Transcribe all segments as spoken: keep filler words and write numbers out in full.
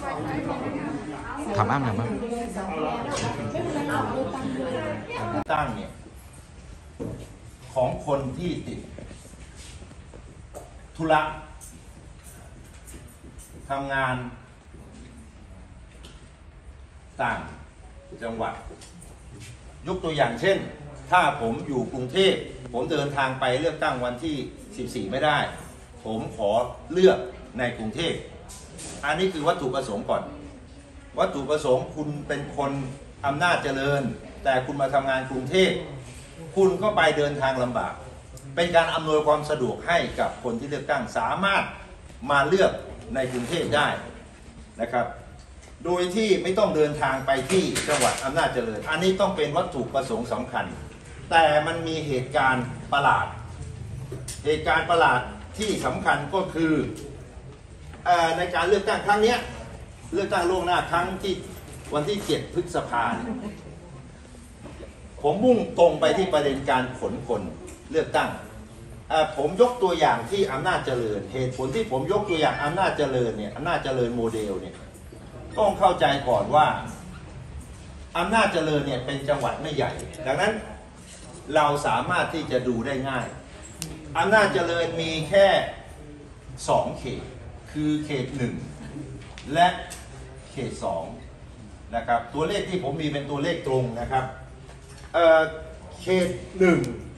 ทำอ้างทำอ้างตั้งเนี่ยของคนที่ติดธุระทำงานต่างจังหวัดยกตัวอย่างเช่นถ้าผมอยู่กรุงเทพผมเดินทางไปเลือกตั้งวันที่สิบสี่ไม่ได้ผมขอเลือกในกรุงเทพอันนี้คือวัตถุประสงค์ก่อนวัตถุประสงค์คุณเป็นคนอำนาจเจริญแต่คุณมาทำงานกรุงเทพคุณก็ไปเดินทางลำบากเป็นการอำนวยความสะดวกให้กับคนที่เลือกตั้งสามารถมาเลือกในกรุงเทพได้นะครับโดยที่ไม่ต้องเดินทางไปที่จังหวัดอำนาจเจริญอันนี้ต้องเป็นวัตถุประสงค์สำคัญแต่มันมีเหตุการณ์ประหลาดเหตุการณ์ประหลาดที่สำคัญก็คือในการเลือกตั้งครั้งนี้เลือกตั้งล่วงหน้าครั้งที่วันที่เจ็ดพฤษภาคมผมมุ่งตรงไปที่ประเด็นการขนคนเลือกตั้งผมยกตัวอย่างที่อำนาจเจริญเหตุผลที่ผมยกตัวอย่างอำนาจเจริญเนี่ยอำนาจเจริญโมเดลเนี่ยต้องเข้าใจก่อนว่าอำนาจเจริญเนี่ยเป็นจังหวัดไม่ใหญ่ดังนั้นเราสามารถที่จะดูได้ง่ายอำนาจเจริญมีแค่สองเขตคือเขตหนึ่งและเขตสองนะครับตัวเลขที่ผมมีเป็นตัวเลขตรงนะครับเอ่อเขตหนึ่ง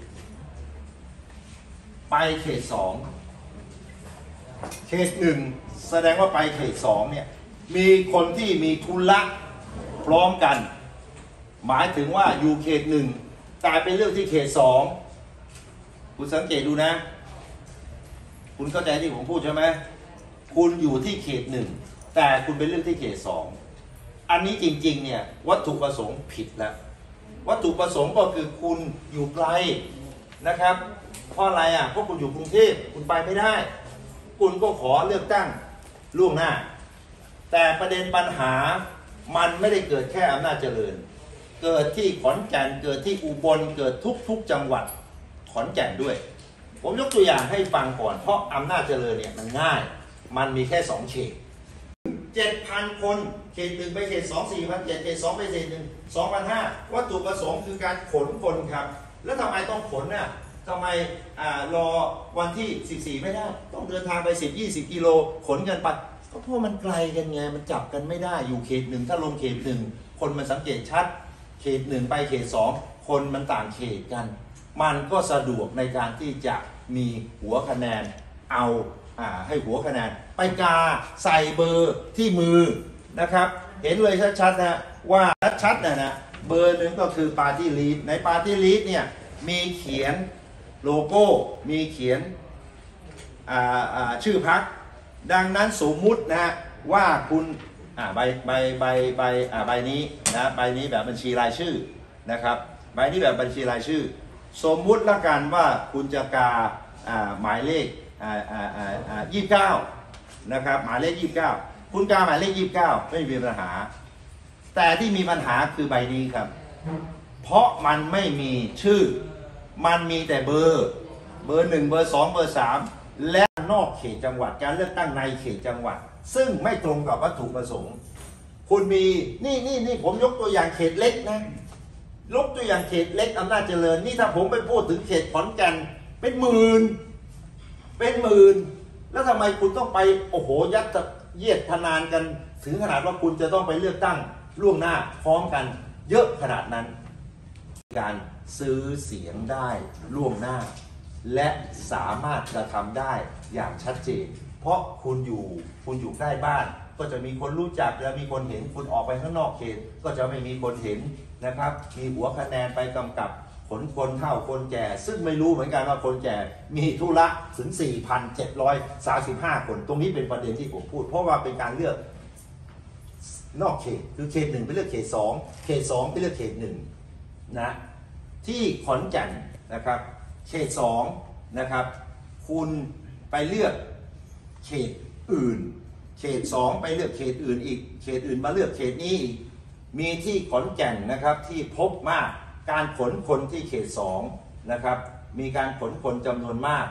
ไปเขตสองเขตหนึ่งแสดงว่าไปเขตสองเนี่ยมีคนที่มีทุนละพร้อมกันหมายถึงว่าอยู่เขตหนึ่งแต่เป็นเรื่องที่เขตสองคุณสังเกตดูนะคุณเข้าใจที่ผมพูดใช่ไหมคุณอยู่ที่เขตหนึ่งแต่คุณเป็นเรื่องที่เขตสองอันนี้จริงๆเนี่ยวัตถุประสงค์ผิดแล้ววัตถุประสงค์ก็คือคุณอยู่ไกลนะครับเพราะอะไรอ่ะเพราะคุณอยู่กรุงเทพคุณไปไม่ได้คุณก็ขอเลือกตั้งล่วงหน้าแต่ประเด็นปัญหามันไม่ได้เกิดแค่อำนาจเจริญเกิดที่ขอนแก่นเกิดที่อุบลเกิดทุกๆจังหวัดขอนแก่นด้วยผมยกตัวอย่างให้ฟังก่อนเพราะอำนาจเจริญเนี่ยมันง่ายมันมีแค่สองเขตเจ็ดพันคนเขตหนึ่งไปเขตสองสี่พันเจ็ดเขตสองไปเขตหนึ่งสองพันห้าวัตถุประสงค์คือการขนคนครับแล้วทำไมต้องขนน่ะทำไมอ่ารอวันที่สิบสี่ไม่ได้ต้องเดินทางไปสิบ ยี่สิบกิโลขนกันไปก็เพราะมันไกลกันไงมันจับกันไม่ได้อยู่เขตหนึ่งถ้าลงเขตหนึ่งคนมันสังเกตชัดเขตหนึ่งไปเขตสองคนมันต่างเขตกันมันก็สะดวกในการที่จะมีหัวคะแนนเอาอ่าให้หัวคะแนนไปกาใส่เบอร์ที่มือนะครับเห็นเลยชัดๆนะว่าชัดๆนะนะเบอร์หนึ่งก็คือปาร์ตี้ลีสต์ในปาร์ตี้ลีสต์เนี่ยมีเขียนโลโก้มีเขียนอ่าอ่าชื่อพรรคดังนั้นสมมุตินะว่าคุณอ่าใบใบใบใบอ่าใบนี้นะใบนี้แบบบัญชีรายชื่อนะครับใบนี้แบบบัญชีรายชื่อสมมุติละกันว่าคุณจะกาอ่าหมายเลขอ่าอ่าอ่าอ่ายี่สิบเก้านะครับหมายเลขยี่สิบเก้าคุณกาหมายเลขยี่สิบเก้าไม่มีปัญหาแต่ที่มีปัญหาคือใบนี้ครับเพราะมันไม่มีชื่อมันมีแต่เบอร์เบอร์หนึ่งเบอร์สองเบอร์สามและนอกเขตจังหวัดการเลือกตั้งในเขตจังหวัดซึ่งไม่ตรงกับวัตถุประสงค์คุณมีนี่นี่นี่ผมยกตัวอย่างเขตเล็กนะยกตัวอย่างเขตเล็กอำนาจเจริญนี่ถ้าผมไปพูดถึงเขตขอนแก่นเป็นหมื่นเป็นหมื่นแล้วทำไมคุณต้องไปโอ้โหยัดเยียดพนานกันถึงขนาดว่าคุณจะต้องไปเลือกตั้งล่วงหน้าพร้อมกันเยอะขนาดนั้นการซื้อเสียงได้ล่วงหน้าและสามารถกระทำได้อย่างชัดเจนเพราะคุณอยู่คุณอยู่ใกล้บ้านก็จะมีคนรู้จักและมีคนเห็นคุณออกไปข้างนอกเขตก็จะไม่มีคนเห็นนะครับมีหัวคะแนนไปกำกับขนคนเฒ่าคนแก่ซึ่งไม่รู้เหมือนกันว่าคนแก่มีธุระถึง สี่พันเจ็ดร้อยสามสิบห้า คนตรงนี้เป็นประเด็นที่ผมพูดเพราะว่าเป็นการเลือกนอกเขตคือเขตหนึ่งไปเลือกเขตสองเขตสองไปเลือกเขตหนึ่งนะที่ขอนแก่นนะครับเขตสองนะครับคุณไปเลือกเขตอื่นเขตสองไปเลือกเขตอื่นอีกเขตอื่นมาเลือกเขตนี้อีกมีที่ขอนแก่นนะครับที่พบมากการขนคนที่เขตสองนะครับมีการขนคนจำนวนมาก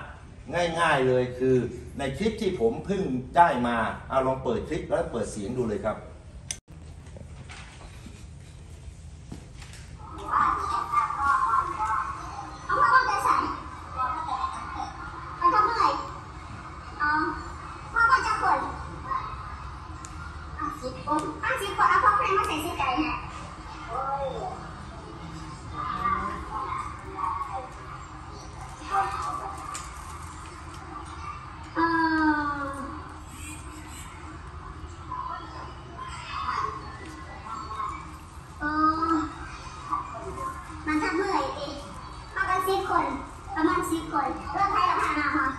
ง่ายๆเลยคือในคลิปที่ผมเพิ่งได้มาเอาลองเปิดคลิปแล้วเปิดเสียงดูเลยครับประมาณสิบคนเริ่มใช้ราคามาค่ะ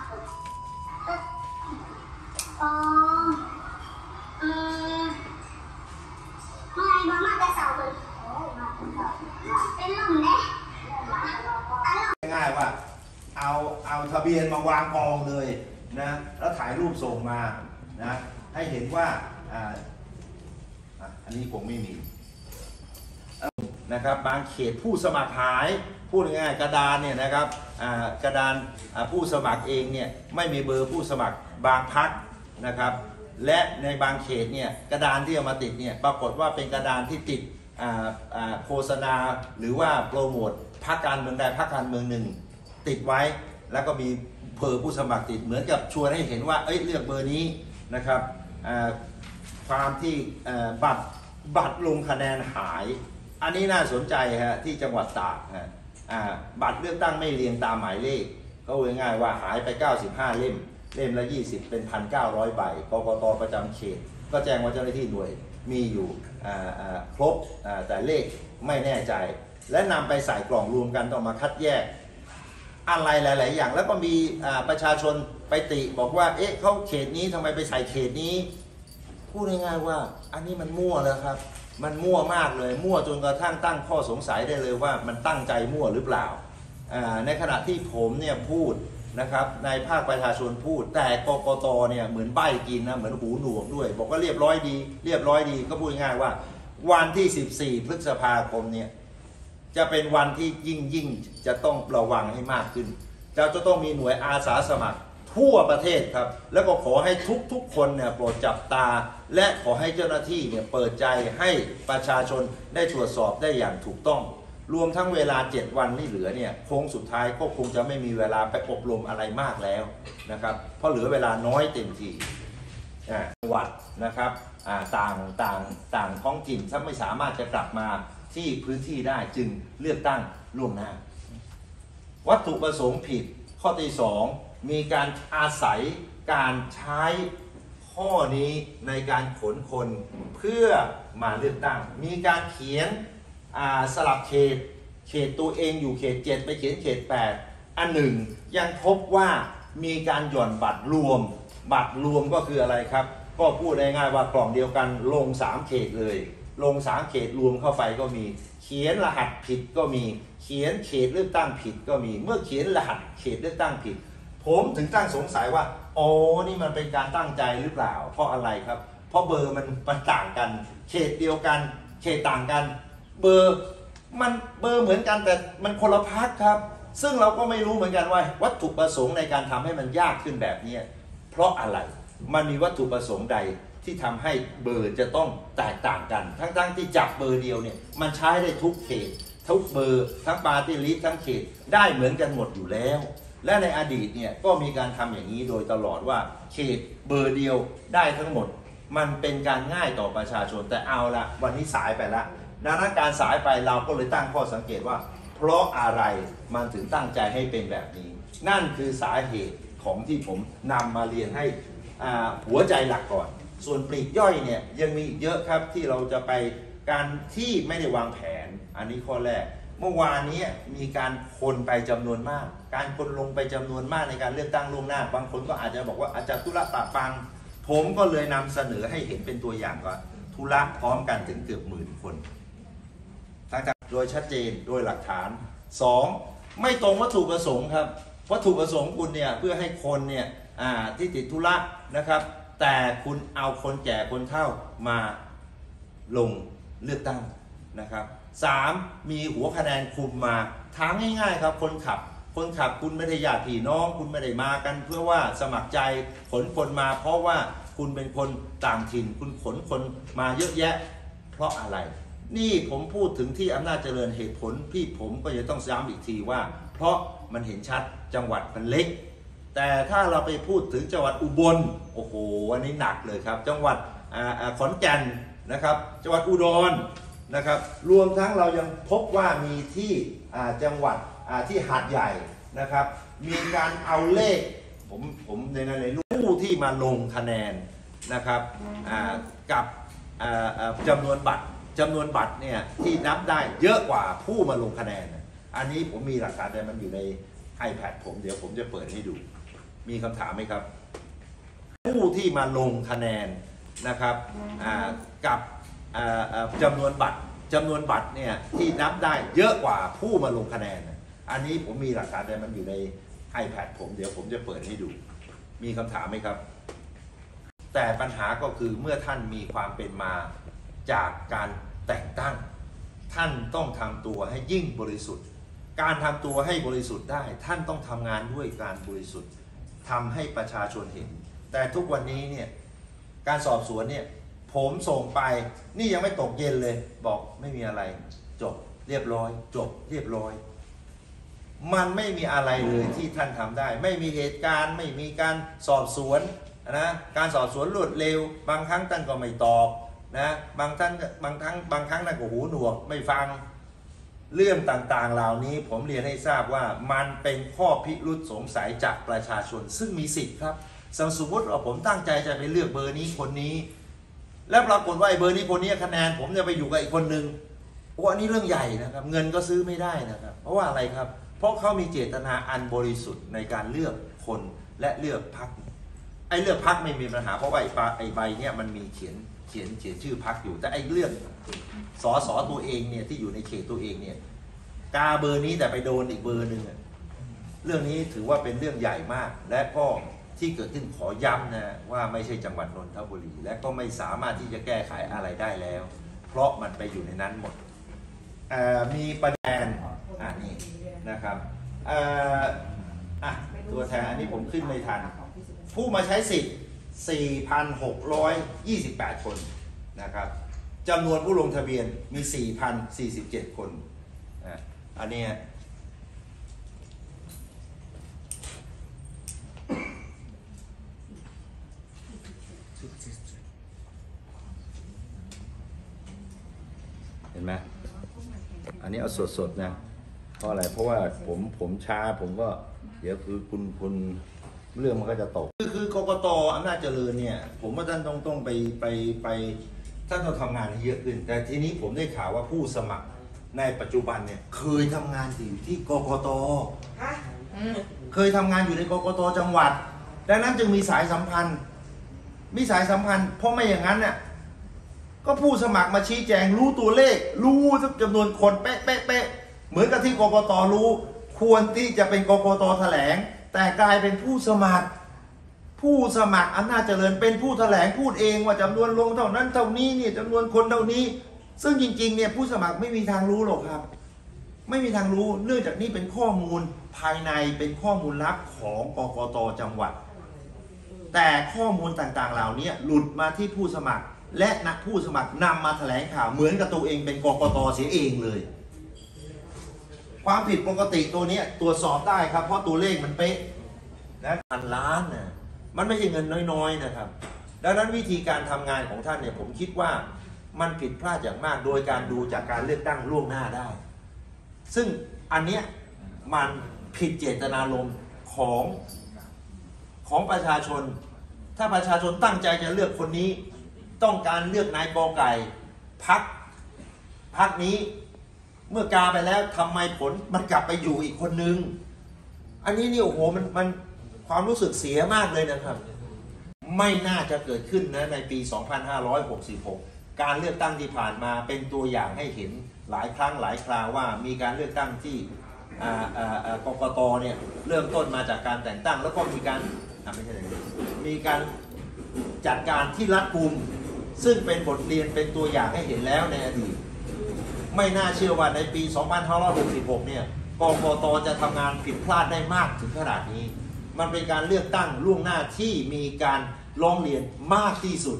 อ๋อเออเมื่อไงบ้างมาแต่เสาเลยเป็นลมเด้ง่ายว่าเอาเอาทะเบียนมาวางกองเลยนะแล้วถ่ายรูปส่งมานะให้เห็นว่าอ่าอันนี้ผมไม่มีนะครับบางเขตผู้สมัครหายพูดง่ายๆกระดานเนี่ยนะครับกระดานผู้สมัครเองเนี่ยไม่มีเบอร์ผู้สมัครบางพรรคนะครับและในบางเขตเนี่ยกระดานที่เอามาติดเนี่ยปรากฏว่าเป็นกระดานที่ติดโฆษณาหรือว่าโปรโมทพรรคการเมืองใดพรรคการเมืองหนึ่งติดไว้แล้วก็มีเบอร์ผู้สมัครติดเหมือนกับชวนให้เห็นว่าเอ้ยเลือกเบอร์นี้นะครับความที่บัตรบัตรลงคะแนนหายอันนี้น่าสนใจฮะที่จังหวัดตากฮะบัตรเลือกตั้งไม่เรียงตามหมายเลขก็ง่ายๆว่าหายไปเก้าสิบห้าเล่มเล่มละยี่สิบเป็น หนึ่งพันเก้าร้อย ใบกกตประจำเขตก็แจ้งว่าเจ้าหน้าที่หน่วยมีอยู่ครบแต่เลขไม่แน่ใจและนำไปใส่กล่องรวมกันต้องมาคัดแยกอะไรหลายๆอย่างแล้วก็มีประชาชนไปติบอกว่าเอ๊ะเขาเขตนี้ทำไมไปใส่เขตนี้พูดง่ายๆว่าอันนี้มันมั่วแล้วครับมันมั่วมากเลยมั่วจนกระทั่งตั้งข้อสงสัยได้เลยว่ามันตั้งใจมั่วหรือเปล่าในขณะที่ผมเนี่ยพูดนะครับในภาคประชาชนพูดแต่กกตเนี่ยเหมือนใบ้กินนะเหมือนหูหนวกด้วยบอกว่าเรียบร้อยดีเรียบร้อยดีก็พูดง่ายว่าวันที่สิบสี่พฤษภาคมเนี่ยจะเป็นวันที่ยิ่งยิ่งจะต้องระวังให้มากขึ้นจะจะต้องมีหน่วยอาสาสมัครทั่วประเทศครับแล้วก็ขอให้ทุกๆคนเนี่ยโปรดจับตาและขอให้เจ้าหน้าที่เนี่ยเปิดใจให้ประชาชนได้ตรวจสอบได้อย่างถูกต้องรวมทั้งเวลาเจ็ดวันที่เหลือเนี่ยโค้งสุดท้ายก็คงจะไม่มีเวลาไปอบรมอะไรมากแล้วนะครับเพราะเหลือเวลาน้อยเต็มทีจังหวัดนะครับต่างต่างต่างท้องถิ่นถ้าไม่สามารถจะกลับมาที่พื้นที่ได้จึงเลือกตั้งล่วงหน้าวัตถุประสงค์ผิดข้อที่สองมีการอาศัยการใช้ข้อนี้ในการขนคนเพื่อมาเลือกตั้งมีการเขียนสลับเขตเขตตัวเองอยู่เขตเจ็ดไปเขียนเขตแปดอันหนึ่งยังพบว่ามีการหย่อนบัตรรวมบัตรรวมก็คืออะไรครับก็พูดง่ายๆว่ากล่องเดียวกันลงสามเขตเลยลงสามเขตรวมเข้าไปก็มีเขียนรหัสผิดก็มีเขียนเขตเลือกตั้งผิดก็มีเมื่อเขียนรหัสเขตเลือกตั้งผิดผมถึงตั้งสงสัยว่าอ๋อนี่มันเป็นการตั้งใจหรือเปล่าเพราะอะไรครับเพราะเบอร์มันมันต่างกันเขตเดียวกันเขตต่างกันเบอร์มันเบอร์เหมือนกันแต่มันคนละพรรคครับซึ่งเราก็ไม่รู้เหมือนกันว่าวัตถุประสงค์ในการทำให้มันยากขึ้นแบบนี้เพราะอะไรมันมีวัตถุประสงค์ใดที่ทำให้เบอร์จะต้องแตกต่างกันทั้งๆที่จับเบอร์เดียวเนี่ยมันใช้ได้ทุกเขตทุกเบอร์ทั้งปาร์ตี้ลิสต์ทั้งเขตได้เหมือนกันหมดอยู่แล้วและในอดีตเนี่ยก็มีการทำอย่างนี้โดยตลอดว่าเขตเบอร์เดียวได้ทั้งหมดมันเป็นการง่ายต่อประชาชนแต่เอาละวันนี้สายไปละดังนั้นการสายไปเราก็เลยตั้งข้อสังเกตว่าเพราะอะไรมันถึงตั้งใจให้เป็นแบบนี้นั่นคือสาเหตุของที่ผมนำมาเรียนให้หัวใจหลักก่อนส่วนปลีกย่อยเนี่ยยังมีเยอะครับที่เราจะไปการที่ไม่ได้วางแผนอันนี้ข้อแรกเมื่อวานนี้มีการคนไปจำนวนมากการคนลงไปจำนวนมากในการเลือกตั้งล่วงหน้าบางคนก็อาจจะบอกว่าอาจจะธุระปะปังผมก็เลยนำเสนอให้เห็นเป็นตัวอย่างก่อนธุระพร้อมกันถึงเกือบหมื่นคนทั้งโดยชัดเจนโดยหลักฐานสองไม่ตรงวัตถุประสงค์ครับวัตถุประสงค์คุณเนี่ยเพื่อให้คนเนี่ยที่ติดธุระนะครับแต่คุณเอาคนแก่คนเฒ่ามาลงเลือกตั้งนะครับสามมีหัวคะแนนคุมมาถามง่ายๆครับคนขับคนขับคุณไม่ได้ญาติพี่น้องคุณไม่ได้มากันเพื่อว่าสมัครใจขนคนมาเพราะว่าคุณเป็นคนต่างถิ่นคุณขนคนมาเยอะแยะเพราะอะไรนี่ผมพูดถึงที่อำนาจเจริญเหตุผลพี่ผมก็จะต้องย้ำอีกทีว่าเพราะมันเห็นชัดจังหวัดมันเล็กแต่ถ้าเราไปพูดถึงจังหวัดอุบลโอ้โหอันนี้หนักเลยครับจังหวัดขอนแก่นนะครับจังหวัดอุดรนะครับรวมทั้งเรายังพบว่ามีที่จังหวัดที่หาดใหญ่นะครับมีการเอาเลขผมผมในในผู้ที่มาลงคะแนนนะครับกับจำนวนบัตรจำนวนบัตรเนี่ยที่นับได้เยอะกว่าผู้มาลงคะแนนอันนี้ผมมีหลักฐานแต่มันอยู่ใน iPad ผมเดี๋ยวผมจะเปิดให้ดูมีคำถามไหมครับผู้ที่มาลงคะแนนนะครับกับจำนวนบัตรจำนวนบัตรเนี่ยที่นับได้เยอะกว่าผู้มาลงคะแนนอันนี้ผมมีหลักฐานแต่มันอยู่ใน iPad ผมเดี๋ยวผมจะเปิดให้ดูมีคำถามไหมครับแต่ปัญหาก็คือเมื่อท่านมีความเป็นมาจากการแต่งตั้งท่านต้องทำตัวให้ยิ่งบริสุทธิ์การทำตัวให้บริสุทธิ์ได้ท่านต้องทำงานด้วยการบริสุทธิ์ทำให้ประชาชนเห็นแต่ทุกวันนี้เนี่ยการสอบสวนเนี่ยผมส่งไปนี่ยังไม่ตกเย็นเลยบอกไม่มีอะไรจบเรียบร้อยจบเรียบร้อยมันไม่มีอะไรเลยที่ท่านทำได้ไม่มีเหตุการณ์ไม่มีการสอบสวนนะการสอบสวนรวดเร็วบางครั้งท่านก็ไม่ตอบนะบางท่านบางครั้งบางครั้งท่านก็หูหนวกไม่ฟังเรื่องต่างๆเหล่านี้ผมเรียนให้ทราบว่ามันเป็นข้อพิรุษสงสัยจากประชาชนซึ่งมีสิทธิ์ครับสมมติว่าผมตั้งใจจะไปเลือกเบอร์นี้คนนี้แล้วปรากฏว่าไอ้เบอร์นี้คนนี้คะแนนผมจะไปอยู่กับอีกคนนึงโอ้อันนี้เรื่องใหญ่นะครับเงินก็ซื้อไม่ได้นะครับเพราะว่าอะไรครับเพราะเขามีเจตนาอันบริสุทธิ์ในการเลือกคนและเลือกพรรคไอ้เลือกพรรคไม่มีปัญหาเพราะว่าไอ้ใบเนี่ยมันมีเขียนเขียนเขียนชื่อพรรคอยู่แต่ไอ้เลือกสอสอตัวเองเนี่ยที่อยู่ในเขตตัวเองเนี่ยกาเบอร์นี้แต่ไปโดนอีกเบอร์หนึ่งเรื่องนี้ถือว่าเป็นเรื่องใหญ่มากและก็ที่เกิดขึ้นขอย้ำนะว่าไม่ใช่จังหวัดนนทบุรีและก็ไม่สามารถที่จะแก้ไขอะไรได้แล้วเพราะมันไปอยู่ในนั้นหมดมีประเด็นอ่านี่นะครับอ่ะตัวแทนอันนี้ผมขึ้นไม่ทันผู้มาใช้สิทธิ์ สี่พันหกร้อยยี่สิบแปด คนนะครับจำนวนผู้ลงทะเบียนมี สี่พันสี่สิบเจ็ด คนอ่ะอันนี้เห็นไหมอันนี้เอาสดๆนะเพราะอะไรเพราะว่าผมผมช้าผมก็เดี๋ยวคือคุณคุณเรื่องมันก็จะตกคือคือกกต.อำนาจเจริญเนี่ยผมว่าท่านต้องต้องไปไปไปท่านต้องทำงานให้เยอะขึ้นแต่ทีนี้ผมได้ข่าวว่าผู้สมัครในปัจจุบันเนี่ยเคยทำงานอยู่ที่กกต.เคยทำงานอยู่ในกกต.จังหวัดดังนั้นจึงมีสายสัมพันธ์มีสายสัมพันธ์เพราะไม่อย่างนั้นเนี่ยก็ผู้สมัครมาชี้แจงรู้ตัวเลขรู้จำนวนคนเป๊ะเป๊ะเป๊ะเหมือนกับที่กกต.รู้ควรที่จะเป็นกกต.แถลงแต่กลายเป็นผู้สมัครผู้สมัครอำนาจเจริญเป็นผู้แถลงพูดเองว่าจำนวนลงเท่านั้นเท่านี้เนี่ยจำนวนคนเท่านี้ซึ่งจริงๆเนี่ยผู้สมัครไม่มีทางรู้หรอกครับไม่มีทางรู้เนื่องจากนี่เป็นข้อมูลภายในเป็นข้อมูลลับของกกต.จังหวัดแต่ข้อมูลต่างๆเหล่านี้หลุดมาที่ผู้สมัครและนักผู้สมัครนำมาแถลงข่าวเหมือนกับตัวเองเป็นกกต.เสียเองเลยความผิดปกติตัวนี้ตรวจสอบได้ครับเพราะตัวเลขมันเป๊ะนะพันล้านนะมันไม่ใช่เงินน้อยๆนะครับดังนั้นวิธีการทำงานของท่านเนี่ยผมคิดว่ามันผิดพลาดอย่างมากโดยการดูจากการเลือกตั้งล่วงหน้าได้ซึ่งอันเนี้ยมันผิดเจตนารมณ์ของของประชาชนถ้าประชาชนตั้งใจจะเลือกคนนี้ต้องการเลือกนายกอไก่พรรคพรรคนี้เมื่อกาไปแล้วทำไมผลมันกลับไปอยู่อีกคนนึงอันนี้นี่โอ้โหมันมันความรู้สึกเสียมากเลยนะครับไม่น่าจะเกิดขึ้นนะในปี สองพันห้าร้อยหกสิบหก การเลือกตั้งที่ผ่านมาเป็นตัวอย่างให้เห็นหลายครั้งหลายคราวว่ามีการเลือกตั้งที่กกต.เนี่ยเริ่มต้นมาจากการแต่งตั้งแล้วก็มีการไม่ใช่มีการจัดการที่รัดกุมซึ่งเป็นบทเรียนเป็นตัวอย่างให้เห็นแล้วในอดีตไม่น่าเชื่อว่าในปี สองพันห้าร้อยหกสิบหก เนี่ยกกต.จะทำงานผิดพลาดได้มากถึงขนาดนี้มันเป็นการเลือกตั้งล่วงหน้าที่มีการร้องเรียนมากที่สุด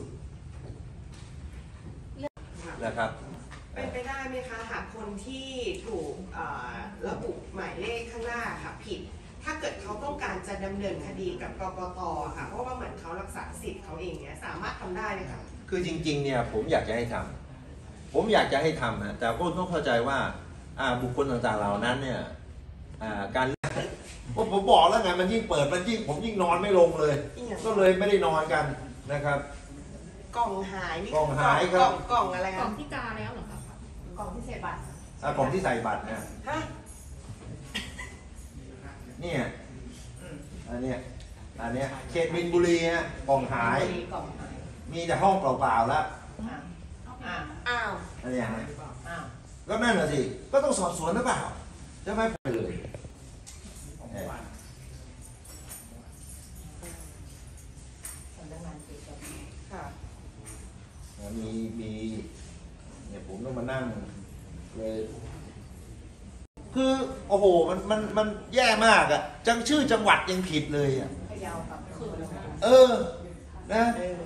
นะครับเป็นไปได้ไหมคะหากคนที่ถูกระบุหมายเลขข้างหน้าค่ะผิดถ้าเกิดเขาต้องการจะดำเนินคดีกับกกต.ค่ะเพราะว่าเหมือนเขารักษาสิทธิ์เขาเองเนี่ยสามารถทำได้ไหมคะคือจริงๆเนี่ยผมอยากจะให้ทำผมอยากจะให้ทำนะแต่ก็ต้องเข้าใจว่าบุคคลต่างๆเหล่านั้นเนี่ยการผมบอกแล้วไงมันยิ่งเปิดมันยิ่งผมยิ่งนอนไม่ลงเลยก็เลยไม่ได้นอนกันนะครับกล่องหายกล่องหายครับกล่องอะไรกล่องที่กาแล้วเหรอครับกล่องที่ใส่บัตรกล่องที่ใส่บัตรนะฮะเนี่ยอันเนี้ยอันเนี้ยเขตมินบุรีฮะกล่องหายมีแต่ห้องเปล่าๆแล้วอ้าวอันนี้ฮะก็นั่นแหละสิก็ต้องสอบสวนหรือเปล่าจะไม่ไปเลยมีมีเนี่ยผมต้องมานั่งเลยคือโอ้โหมันมันมันแย่มากอะจังชื่อจังหวัดยังผิดเลยอะเออนะ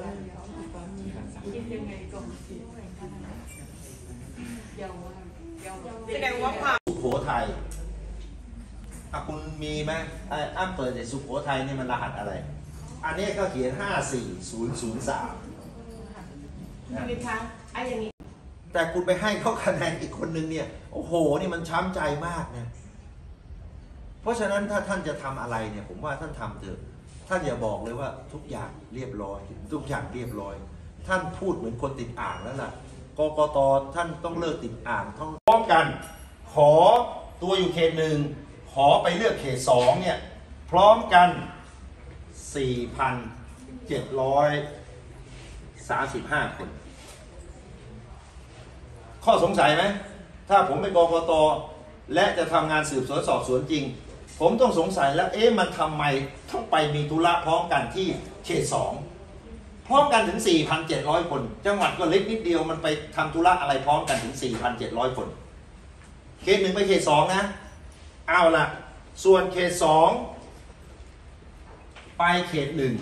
แสดงว่าความสุโขทัยอ่ะคุณมีไหมไอ้อ้ำเปิดในสุโขทัยนี่มันรหัสอะไรอันนี้ก็เขียนห้าสี่ศูนย์ศูนย์สามพี่คะไอ้อย่างนี้แต่คุณไปให้เขาคะแนนอีกคนนึงเนี่ยโอ้โหนี่มันช้ำใจมากนะเพราะฉะนั้นถ้าท่านจะทำอะไรเนี่ยผมว่าท่านทำเถอะท่านอย่าบอกเลยว่าทุกอย่างเรียบร้อยทุกอย่างเรียบร้อยท่านพูดเหมือนคนติดอ่างแล้วล่ะกกต.ท่านต้องเลิกติดอ่างต้องพร้อมกันขอตัวอยู่เขตหนึ่งขอไปเลือกเขตสองเนี่ยพร้อมกัน สี่พันเจ็ดร้อยสามสิบห้า คนข้อสงสัยไหมถ้าผมเป็นกกต.และจะทำงานสืบสวนสอบสวนจริงผมต้องสงสัยแล้วเอ๊ะมันทำไมต้องไปมีธุระพร้อมกันที่เขตสองพร้อมกันถึง สี่พันเจ็ดร้อย คนจังหวัดก็เล็กนิดเดียวมันไปทำธุระอะไรพร้อมกันถึง สี่พันเจ็ดร้อย คนเขตหนึ่งไปเขตสองนะเอาล่ะส่วนเขตสองไปเขตหนึ่ง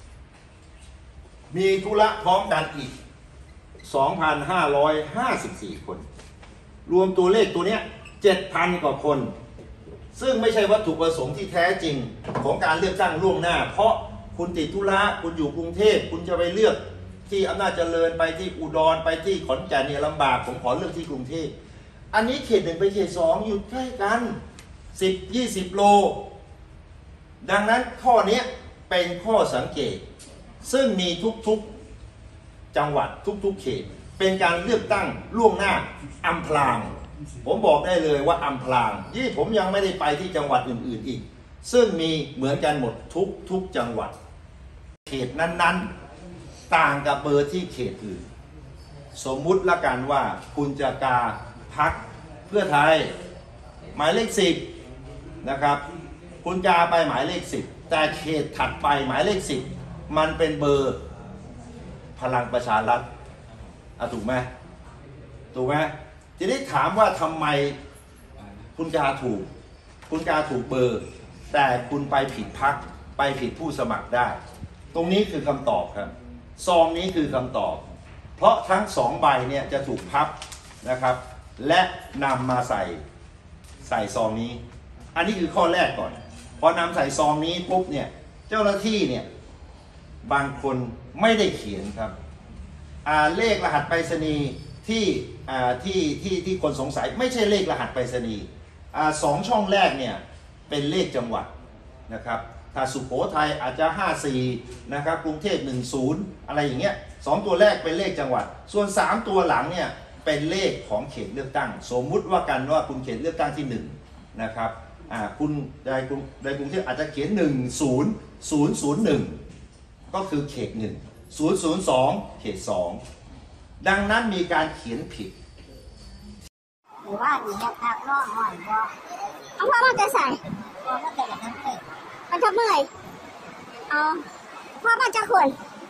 มีธุระพร้อมกันอีก สองพันห้าร้อยห้าสิบสี่ คนรวมตัวเลขตัวเนี้ย เจ็ดพัน กว่าคนซึ่งไม่ใช่วัตถุประสงค์ที่แท้จริงของการเลือกตั้งล่วงหน้าเพราะคุณติดธุระคุณอยู่กรุงเทพคุณจะไปเลือกที่อำนาจเจริญไปที่อุดรไปที่ขอนแก่นเนี่ยลำบากผมขอเลือกที่กรุงเทพอันนี้เขตหนึ่งไปเขตสองอยู่ใกล้กัน สิบ ยี่สิบ โลดังนั้นข้อนี้เป็นข้อสังเกตซึ่งมีทุกๆจังหวัดทุกๆเขตเป็นการเลือกตั้งล่วงหน้าอำพรางผมบอกได้เลยว่าอำพรางยี่ผมยังไม่ได้ไปที่จังหวัดอื่นๆอีกซึ่งมีเหมือนกันหมดทุกๆจังหวัดเขตนั้นๆต่างกับเบอร์ที่เขตอื่นสมมุติละกันว่าคุณจะกาพรรคเพื่อไทยหมายเลขสิบนะครับคุณกาไปหมายเลขสิบแต่เขตถัดไปหมายเลขสิบมันเป็นเบอร์พลังประชารัฐอ่ะถูกไหมถูกไหมทีนี้ถามว่าทำไมคุณกาถูกคุณกาถูกเบอร์แต่คุณไปผิดพรรคไปผิดผู้สมัครได้ตรงนี้คือคำตอบครับซองนี้คือคำตอบเพราะทั้งสองใบเนี่ยจะถูกพับนะครับและนำมาใส่ใส่ซองนี้อันนี้คือข้อแรกก่อนพอนำใส่ซองนี้ปุ๊บเนี่ยเจ้าหน้าที่เนี่ยบางคนไม่ได้เขียนครับเลขรหัสไปรษณีย์ที่ที่ที่ที่คนสงสัยไม่ใช่เลขรหัสไปรษณีย์สองช่องแรกเนี่ยเป็นเลขจังหวัดนะครับถ้าสุโขทัยอาจจะห้าสี่นะครับกรุงเทพหนึ่งศูนย์อะไรอย่างเงี้ยสองตัวแรกเป็นเลขจังหวัดส่วนสามตัวหลังเนี่ยเป็นเลขของเขตเลือกตั้งสมมุติว่ากันว่าคุณเขตเลือกตั้งที่หนึ่งนะครับคุณในกรุงในกรุงเทพอาจจะเขียนหนึ่งศูนย์ศูนย์ศูนย์หนึ่งก็คือเขตหนึ่งศูนย์ศูนย์สองเขตสองดังนั้นมีการเขียนผิดหรือว่าอีกแบบพักรอบหน่อยก็เอาพ่อมาจะใส่พ่อมาจะแบบนั้นเลยมันจะเมื่อยเอาพ่อมาจะคน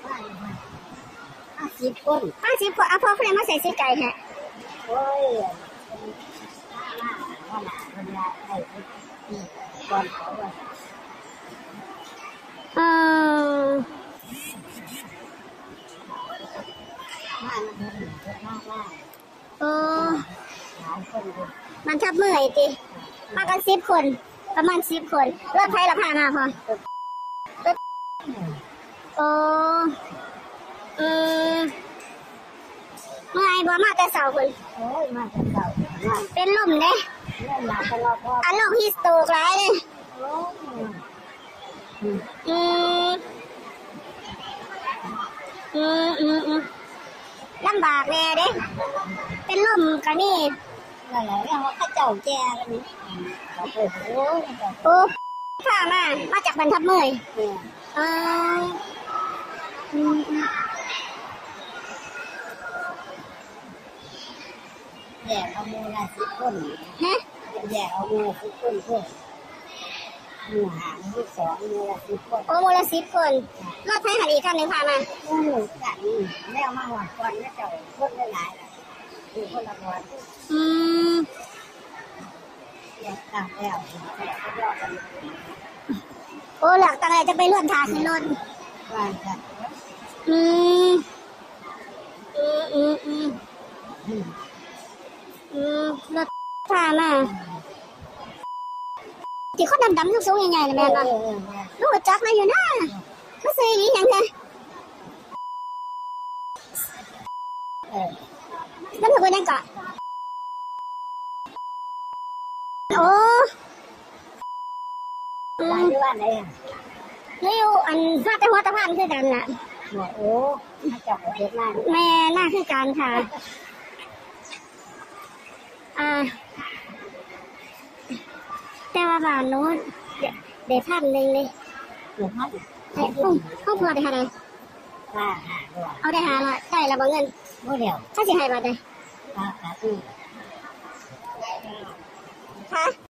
ห้าสิบคนห้าสิบคนเอาพ่อเพื่อนมาใส่เสื้อไก่ฮะโอ้ยว่าหนาเวลาไอ้ก่อนเขาว่าเออมามันเห็นเยอะมากมากเออหลายคนเลยมันทับเมื่อยติมากันสิบคนประมาณสิบคนรถไฟละพามาพอรถโอ้เออเมื่อไงบ่มาแต่เสาคนโอ้ยมาแต่เสาเป็นลมเด้อันโรคฮิสโตกหลายเลยอืมอืมอืมอืมลำบากแน่เด้เป็นลมกันนี่อะไรเรื่องว่าข้าเจ้าแก่กันนี่โอ้โหโอ้ข้ามามาจากบรรทัดเมยเอออืมแยกเอามูละสิบคนฮะแยกเอามูละสิบคนเพื่อหมู่หางที่สองมูละสิบคนโอ้มูละสิบคนรถไฟหันอีกคันหนึ่งพามาโอ้โหกันแม่มาหวังก่อนแม่เจ้าคนได้หลายละคือคนละวันอืมอยากตามแล้วโอ้หลักตั้งใจจะไปเลื่อนทางขึ้นรถว่าจ้ะอืมอืมอืมอืมอืมรถพามาที่เขาดำๆสูงๆใหญ่ๆเลยแม่บ้านลูกจักมาอยู่นะมาซื้ออย่างนี้ยังไงเออแล้วหนูไปนั่งก่อนโอ้อืมอยู่บ้านไหนอ่ะนี่อยู่อันฟาดแต่หัวตะพานคือกันน่ะโอ้มาจับเด็กมากแม่หน้าคือกันค่ะอ่าแต่ว่าบ้านโน้นเดี๋ยวท่านหนึ่งเลยเดี๋ยวท่านห้องห้องครัวได้เท่าไหร่เอาได้หาละได้แล้วบ่เงินโมเดียวถ้าสิให้บาทเลยอ่าอ่าอืม